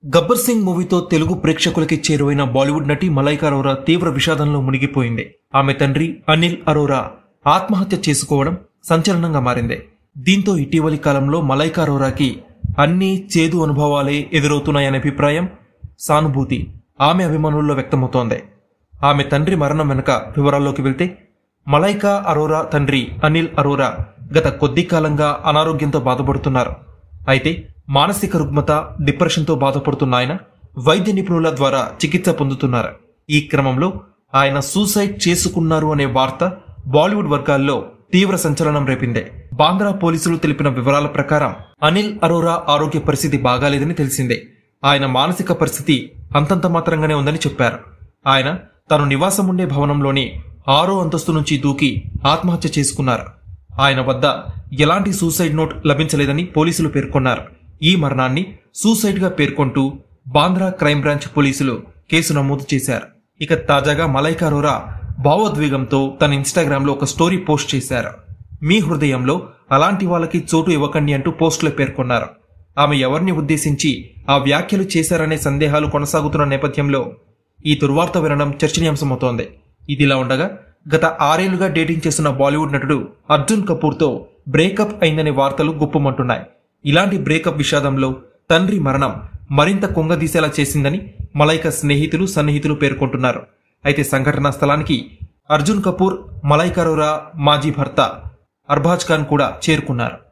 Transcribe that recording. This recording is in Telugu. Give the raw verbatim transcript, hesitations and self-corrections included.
గబ్బర్ సింగ్ మూవీతో తెలుగు ప్రేక్షకులకి చేరువైన బాలీవుడ్ నటి మలైకా అరోరా తీవ్ర విషాదంలో మునిగిపోయింది. ఆమె తండ్రి అనిల్ అరోరా ఆత్మహత్య చేసుకోవడం సంచలనంగా మారింది. దీంతో ఇటీవలి కాలంలో మలైకా అరోరాకి అన్ని చేదు అనుభవాలే ఎదురవుతున్నాయనే అభిప్రాయం, సానుభూతి ఆమె అభిమానుల్లో వ్యక్తమవుతోంది. ఆమె తండ్రి మరణం వెనుక వివరాల్లోకి వెళ్తే, మలైకా అరోరా తండ్రి అనిల్ అరోరా గత కొద్ది కాలంగా అనారోగ్యంతో బాధపడుతున్నారు. అయితే మానసిక రుగ్మత, డిప్రెషన్తో బాధపడుతున్న ఆయన వైద్య నిపుణుల ద్వారా చికిత్స పొందుతున్నారు. ఈ క్రమంలో ఆయన సూసైడ్ చేసుకున్నారు అనే వార్త బాలీవుడ్ వర్గాల్లో తీవ్ర సంచలనం రేపింది. బాంద్రా పోలీసులు తెలిపిన వివరాల ప్రకారం అనిల్ అరోరా ఆరోగ్య పరిస్థితి బాగాలేదని తెలిసిందే. ఆయన మానసిక పరిస్థితి అంతంత మాత్రంగానే ఉందని చెప్పారు. ఆయన తను నివాసం ఉండే భవనంలోని ఆరో అంతస్తు నుంచి దూకి ఆత్మహత్య చేసుకున్నారు. ఆయన వద్ద ఎలాంటి సూసైడ్ నోట్ లభించలేదని పోలీసులు పేర్కొన్నారు. ఈ మరణాన్ని సూసైడ్ గా పేర్కొంటూ బాంద్రా క్రైమ్ బ్రాంచ్ పోలీసులు కేసు నమోదు చేశారు. ఇక తాజాగా మలైకా అరోరా భావోద్వేగంతో తన ఇన్స్టాగ్రామ్ లో ఒక స్టోరీ పోస్ట్ చేశారు. మీ హృదయంలో అలాంటి వాళ్ళకి చోటు ఇవ్వకండి అంటూ పోస్టులో పేర్కొన్నారు. ఆమె ఎవరిని ఉద్దేశించి ఆ వ్యాఖ్యలు చేశారనే సందేహాలు కొనసాగుతున్న నేపథ్యంలో ఈ దుర్వార్త వినడం చర్చనీయాంశమవుతోంది. ఇదిలా ఉండగా గత ఆరేళ్లుగా డేటింగ్ చేస్తున్న బాలీవుడ్ నటుడు అర్జున్ కపూర్ తో బ్రేకప్ అయిందనే వార్తలు గుప్పమంటున్నాయి. ఇలాంటి బ్రేకప్ విషాదంలో తండ్రి మరణం మరింత కుంగదీసేలా చేసిందని మలైకా స్నేహితులు, సన్నిహితులు పేర్కొంటున్నారు. అయితే సంఘటనా స్థలానికి అర్జున్ కపూర్, మలైకా అరోరా మాజీ భర్త అర్బాజ్ ఖాన్ కూడా చేరుకున్నారు.